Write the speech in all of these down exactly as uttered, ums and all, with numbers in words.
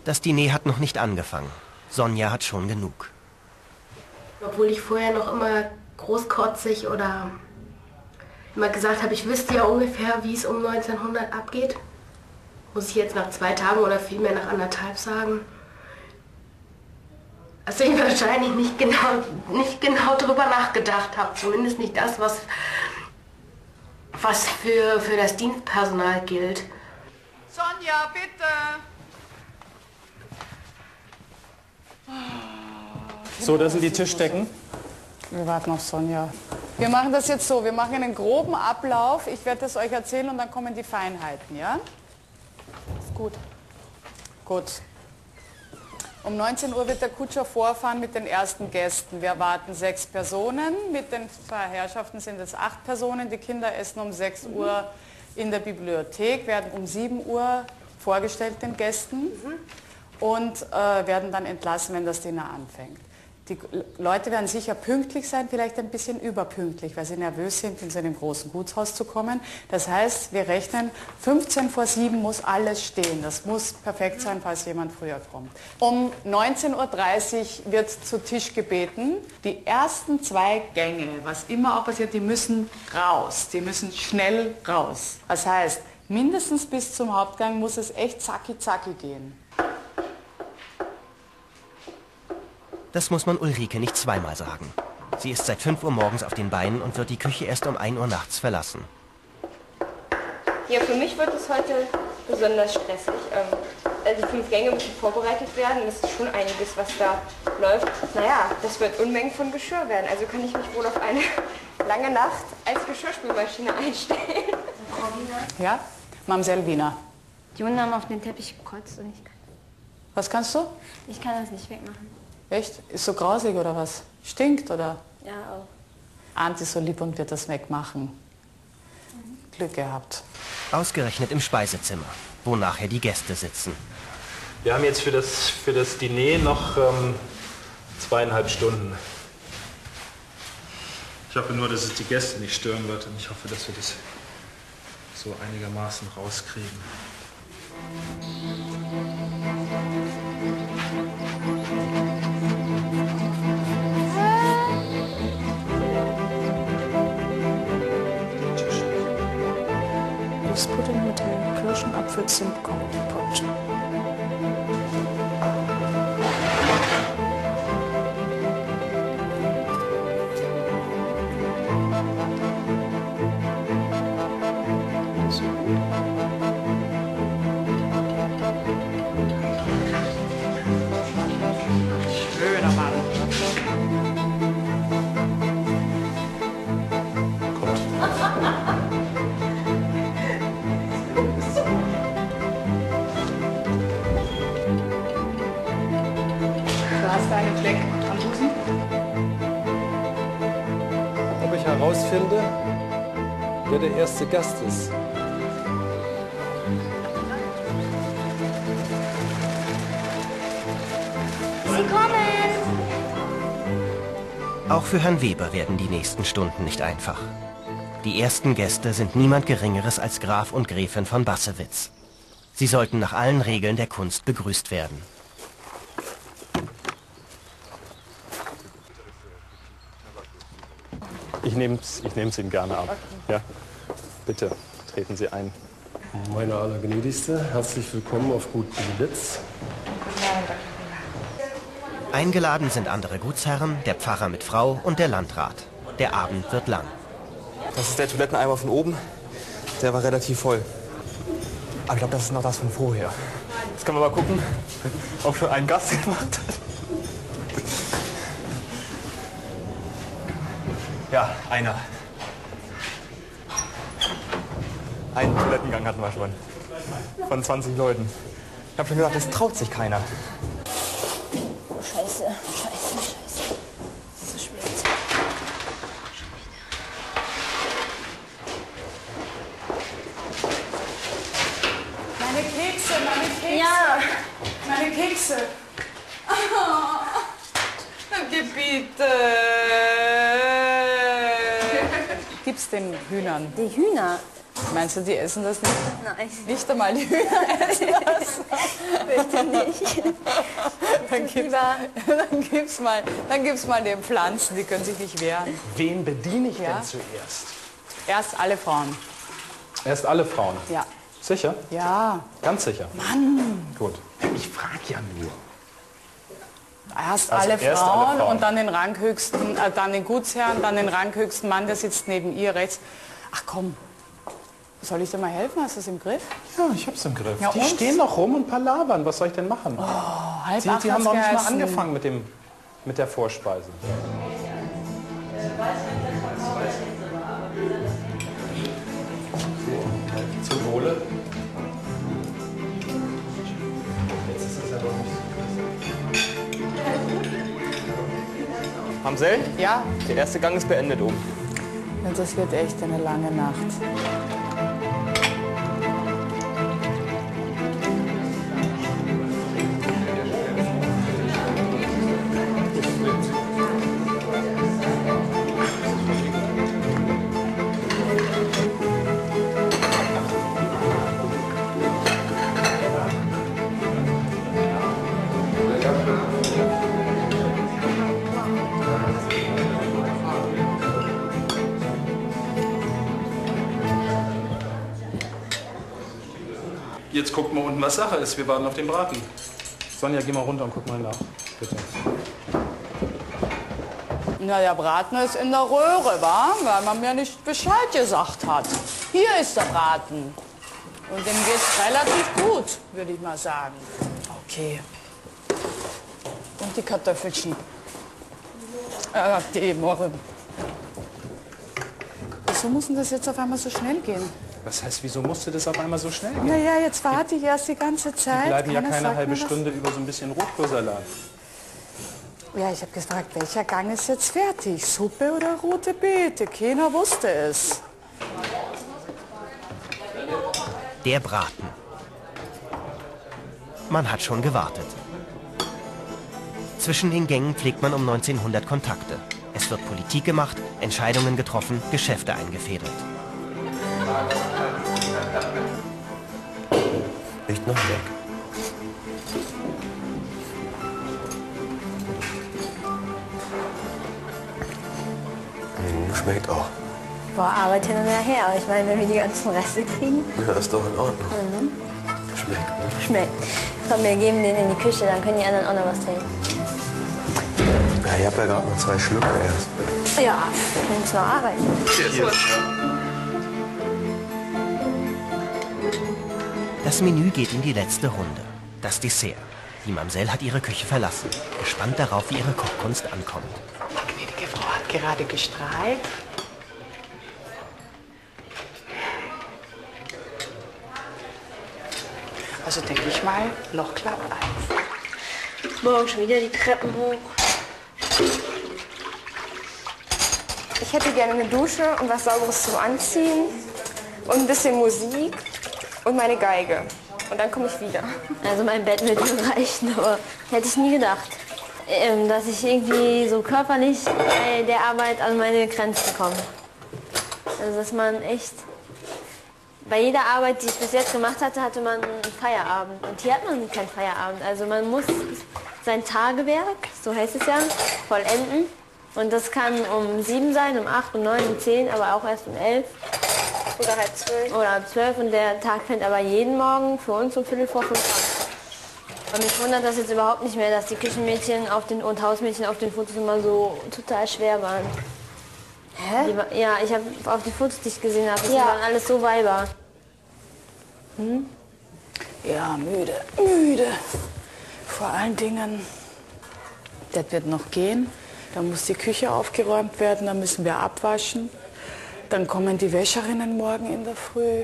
Das Diner hat noch nicht angefangen. Sonja hat schon genug. Obwohl ich vorher noch immer großkotzig oder immer gesagt habe, ich wüsste ja ungefähr, wie es um neunzehnhundert abgeht, muss ich jetzt nach zwei Tagen oder vielmehr nach anderthalb sagen, dass ich wahrscheinlich nicht genau, nicht genau drüber nachgedacht habe. Zumindest nicht das, was, was für, für das Dienstpersonal gilt. Sonja, bitte! So, das sind die Tischdecken. Wir warten auf Sonja. Wir machen das jetzt so, wir machen einen groben Ablauf. Ich werde das euch erzählen und dann kommen die Feinheiten, ja? Ist gut. Gut. Um neunzehn Uhr wird der Kutscher vorfahren mit den ersten Gästen. Wir erwarten sechs Personen. Mit den zwei Herrschaften sind es acht Personen. Die Kinder essen um sechs Uhr in der Bibliothek, werden um sieben Uhr vorgestellt den Gästen und äh, werden dann entlassen, wenn das Dinner anfängt. Die Leute werden sicher pünktlich sein, vielleicht ein bisschen überpünktlich, weil sie nervös sind, in so einem großen Gutshaus zu kommen. Das heißt, wir rechnen, fünfzehn vor sieben muss alles stehen. Das muss perfekt sein, falls jemand früher kommt. Um neunzehn Uhr dreißig wird zu Tisch gebeten. Die ersten zwei Gänge, was immer auch passiert, die müssen raus. Die müssen schnell raus. Das heißt, mindestens bis zum Hauptgang muss es echt zacki zacki gehen. Das muss man Ulrike nicht zweimal sagen. Sie ist seit fünf Uhr morgens auf den Beinen und wird die Küche erst um ein Uhr nachts verlassen. Ja, für mich wird es heute besonders stressig. Ähm, also die fünf Gänge müssen vorbereitet werden. Das ist schon einiges, was da läuft. Naja, das wird Unmengen von Geschirr werden. Also kann ich mich wohl auf eine lange Nacht als Geschirrspülmaschine einstellen. Frau Wiener? Ja? Mamsell Wiener. Die Hunde haben auf den Teppich gekotzt und ich kann, Was kannst du? ich kann das nicht wegmachen. Echt? Ist so grausig oder was? Stinkt oder? Ja, auch. Arndt ist so lieb und wird das wegmachen. Mhm. Glück gehabt. Ausgerechnet im Speisezimmer, wo nachher die Gäste sitzen. Wir haben jetzt für das, für das Diner noch ähm, zweieinhalb Stunden. Ich hoffe nur, dass es die Gäste nicht stören wird und ich hoffe, dass wir das so einigermaßen rauskriegen. Pudding mit dem Kirschenapfel-Zimt-Kompott. Schöner Mann. Einen Fleck am Busen? Ob ich herausfinde, wer der erste Gast ist. Sie kommen! Auch für Herrn Weber werden die nächsten Stunden nicht einfach. Die ersten Gäste sind niemand Geringeres als Graf und Gräfin von Bassewitz. Sie sollten nach allen Regeln der Kunst begrüßt werden. Ich nehme es ich nehm's Ihnen gerne ab. Ja, bitte, treten Sie ein. Meine Allergnädigste, herzlich willkommen auf Gut Bielitz. Eingeladen sind andere Gutsherren, der Pfarrer mit Frau und der Landrat. Der Abend wird lang. Das ist der Toiletteneimer von oben. Der war relativ voll. Aber ich glaube, das ist noch das von vorher. Jetzt können wir mal gucken, ob schon ein Gast gemacht hat. Ja, einer. Einen Toilettengang hatten wir schon. Von zwanzig Leuten. Ich habe schon gesagt, das traut sich keiner. Scheiße, scheiße, scheiße. Das ist so schwer jetzt. Meine Kekse, meine Kekse. Ja. Meine Kekse. Oh, Gebiete. Gib's den Hühnern. Die Hühner. Meinst du, die essen das nicht? Nein. Nicht einmal die Hühner essen das? Bitte nicht. Dann gib's, dann gib's mal, dann gib's mal den Pflanzen, die können sich nicht wehren. Wen bediene ich Ja. denn zuerst? Erst alle Frauen. Erst alle Frauen? Ja. Sicher? Ja. Ganz sicher? Mann. Gut. Ich frage ja nur. Erst Also alle, erst Frauen alle Frauen. und dann den Ranghöchsten, äh, dann den Gutsherrn, dann den Ranghöchsten Mann, der sitzt neben ihr rechts. Ach komm, soll ich dir mal helfen? Hast du es im Griff? Ja, ich hab's im Griff. Ja, die und? stehen noch rum und palavern. Was soll ich denn machen? Oh, halb die, acht die haben hat's noch nicht mal geheißen. angefangen mit, dem, mit der Vorspeise. Zum Wohle. Jetzt ist es ja doch nicht. Mamsell, Ja, der erste Gang ist beendet oben. das wird echt eine lange Nacht. Jetzt guckt mal unten, was Sache ist. Wir warten auf den Braten. Sonja, geh mal runter und guck mal nach. Bitte. Na, der Braten ist in der Röhre, wa? Weil man mir nicht Bescheid gesagt hat. Hier ist der Braten. Und dem geht's relativ gut, würde ich mal sagen. Okay. Und die Kartoffelchen. Äh, die Morgen. Wieso muss denn das jetzt auf einmal so schnell gehen? Was heißt, wieso musste das auf einmal so schnell gehen? Na ja, jetzt warte ich erst die ganze Zeit. Die bleiben ja Keiner keine sagt halbe mir was. Stunde über so ein bisschen Rotkohlsalat. Ja, ich habe gefragt, welcher Gang ist jetzt fertig? Suppe oder rote Beete? Keiner wusste es. Der Braten. Man hat schon gewartet. Zwischen den Gängen pflegt man um neunzehnhundert Kontakte. Es wird Politik gemacht, Entscheidungen getroffen, Geschäfte eingefädelt. Riecht noch weg. Hm, schmeckt auch. Boah, Arbeit hin und her. Aber ich meine, wenn wir die ganzen Reste kriegen. Ja, ist doch in Ordnung. Mhm. Schmeckt, ne? Schmeckt. Komm, wir geben den in die Küche, dann können die anderen auch noch was trinken. Ja, ich hab ja gerade noch zwei Schlücke erst. Ja, wir müssen noch arbeiten. Das Menü geht in die letzte Runde. Das Dessert. Die Mamsell hat ihre Küche verlassen, gespannt darauf, wie ihre Kochkunst ankommt. Die gnädige Frau hat gerade gestrahlt. Also denke ich mal, noch klappt eins. Morgen schon wieder die Treppen hoch. Ich hätte gerne eine Dusche und was Sauberes zum Anziehen und ein bisschen Musik und meine Geige. Und dann komme ich wieder. Also mein Bett wird mir reichen, aber hätte ich nie gedacht, ähm, dass ich irgendwie so körperlich bei der Arbeit an meine Grenzen komme. Also dass man echt, bei jeder Arbeit, die ich bis jetzt gemacht hatte, hatte man einen Feierabend. Und hier hat man keinen Feierabend. Also man muss sein Tagewerk, so heißt es ja, vollenden. Und das kann um sieben sein, um acht, um neun, um zehn, aber auch erst um elf. Oder halb zwölf. Oder halb zwölf. Und der Tag fängt aber jeden Morgen für uns um Viertel vor fünf an. Und mich wundert das jetzt überhaupt nicht mehr, dass die Küchenmädchen auf den, und Hausmädchen auf den Fotos immer so total schwer waren. Hä? Die, war- ja, ich habe auf die Fotos, die ich gesehen habe, das Ja. waren alles so Weiber. Hm? Ja, müde, müde. Vor allen Dingen, das wird noch gehen. Dann muss die Küche aufgeräumt werden, dann müssen wir abwaschen. Dann kommen die Wäscherinnen morgen in der Früh.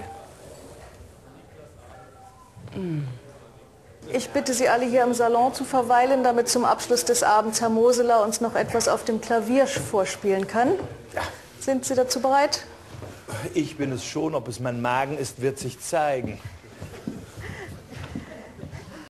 Hm. Ich bitte Sie alle hier im Salon zu verweilen, damit zum Abschluss des Abends Herr Moseler uns noch etwas auf dem Klavier vorspielen kann. Ja. Sind Sie dazu bereit? Ich bin es schon, ob es mein Magen ist, wird sich zeigen.